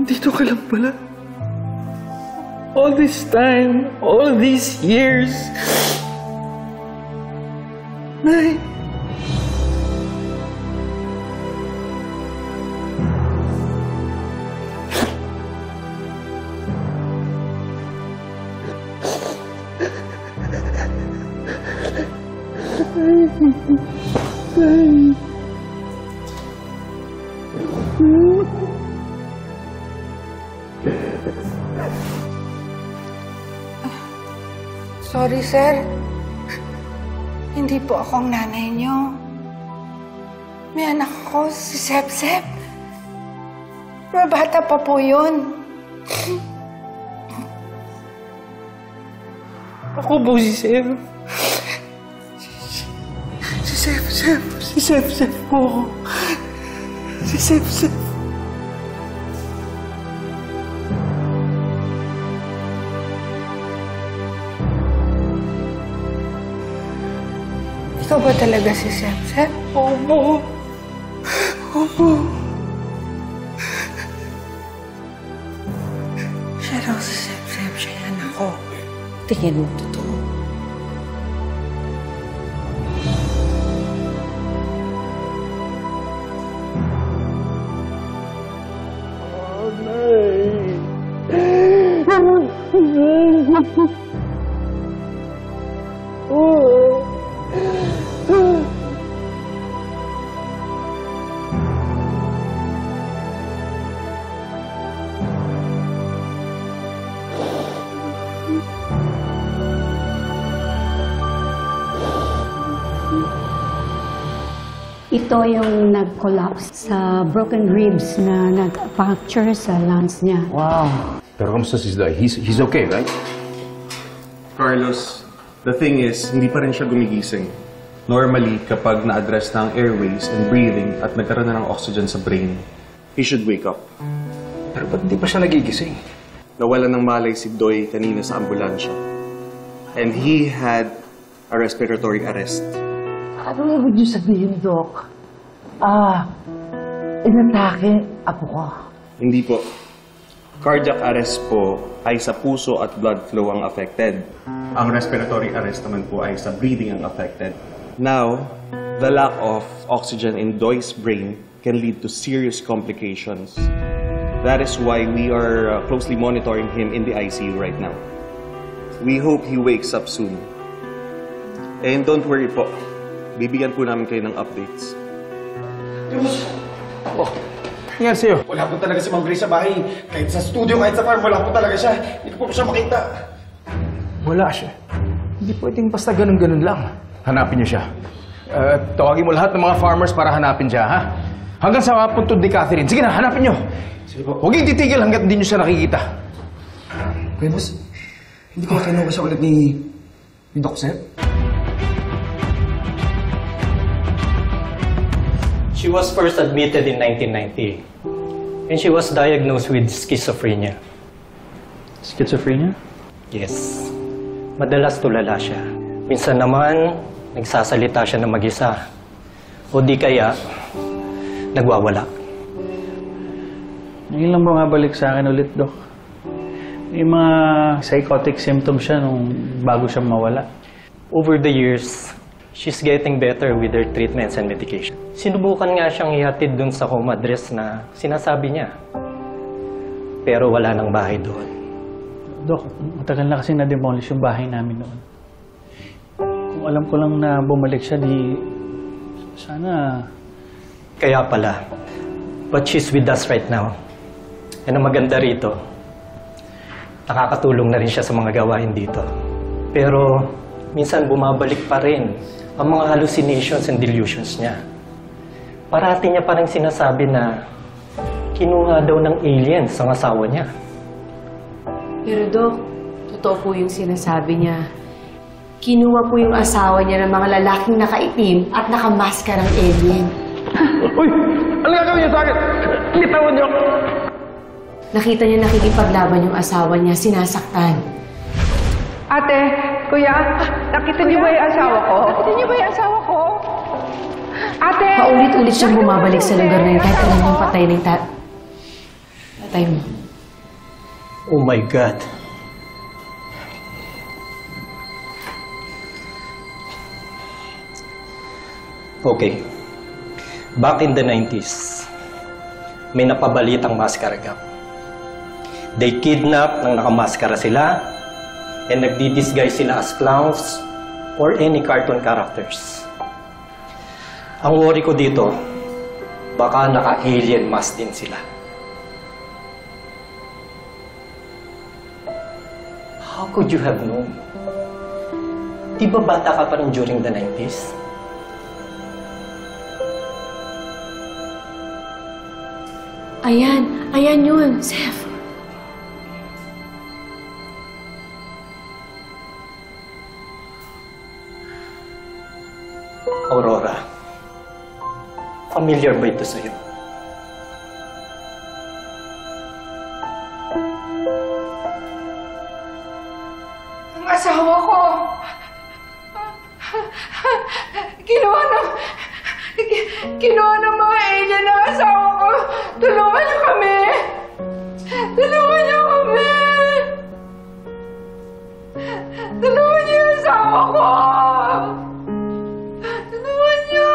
Dito ka lang pala. All this time, all these years. Nay. Sorry, sir. Hindi po akong nanay niyo. May anak ko, si Sep-Sep. Mabata pa po yun. Ako po si Sep. Si Sep-Sep po ako. Si Sep-Sep. Ikaw ba talaga si Sep-Sep? Opo. Opo. Siya raw si Sep-Sep. Siya yan ako. Tingin mo totoo. Oh, Nay. Oh. Ito yung nag-collapse sa broken ribs na nag-fracture sa lungs niya. Wow. Pero kamusta si Zday? He's okay, right? Carlos, the thing is, hindi pa rin siya gumigising. Normally, kapag na-address na ang airways and breathing at nagkaroon na ng oxygen sa brain, he should wake up. Pero ba't hindi pa siya nagigising? Nawalan ng malay si Doy kanina sa ambulansya. And he had a respiratory arrest. Ano ibig niyo sabihin, Doc? Inatake ako ko. Hindi po. Cardiac arrest po ay sa puso at blood flow ang affected. Ang respiratory arrest naman po ay sa breathing ang affected. Now, the lack of oxygen in Doy's brain can lead to serious complications. That is why we are closely monitoring him in the ICU right now. We hope he wakes up soon. And don't worry po, bibigyan po namin kayo ng updates. Oh, nangyari sa'yo? Wala po talaga si Ma'am Grace sa bahay. Kahit sa studio, kahit sa farm, wala po talaga siya. Hindi ko po siya makita. Wala siya. Hindi pwedeng basta ganun-ganun lang. Hanapin niyo siya. Tawagin mo lahat ng mga farmers para hanapin siya, ha? Hanggang sa puntod ni Catherine. Sige na, hanapin niyo. Sige po. Huwag yung titigil hanggat hindi niyo siya nakikita. Kuya Boss, hindi ko makinuha siya ulit ni Doc Sep? She was first admitted in 1990, and she was diagnosed with schizophrenia. Schizophrenia? Yes. Madalas tulala siya. Minsan naman, nagsasalita siya ng mag-isa. O di kaya, nagwawala. Ngayon lang bumabalik sa akin ulit, Doc. Yung mga psychotic symptoms siya nung bago siya mawala. Over the years, she's getting better with her treatments and medication. Sinubukan nga siyang ihatid dun sa home address na sinasabi niya. Pero wala nang bahay doon. Doc, matagal na kasi na-demolish yung bahay namin noon. Kung alam ko lang na bumalik siya, di... Sana... Kaya pala. But she's with us right now. And ang maganda rito, nakakatulong na rin siya sa mga gawain dito. Pero minsan bumabalik pa rin ang mga hallucinations and delusions niya. Parati niya parang sinasabi na kinuha daw ng aliens ang asawa niya. Pero Dok, totoo po yung sinasabi niya. Kinuha po yung asawa niya ng mga lalaking nakaitim at nakamaskarang alien. Uy! Ano gagawin niyo sa akin? Bitawan niyo! Nakita niya nakikipaglaban yung asawa niya, sinasaktan. Ate, kuya, nakita niyo ba yung asawa ko? Nakita niyo ba yung asawa ko? Ate! Paulit-ulit siyang bumabalik sa lugar na yun kahit alam niyang patay time. Oh my God. Okay. Back in the 90s, may napabalitang maskara gang. They kidnap nang nakamaskara sila and nagdi-disguise sila as clowns or any cartoon characters. Ang worry ko dito, baka naka-alien mask din sila. How could you have known? Di ba bata ka pa rin during the 90s? Ayan yun, Seth. Aurora, familiar ba ito sa'yo? Ang asawa ko! Kinuha ng mga alien ng asawa ko! Tulungan niyo kami! Tulungan niyo kami! Tulungan niyo yung asawa ko! Tulungan niyo!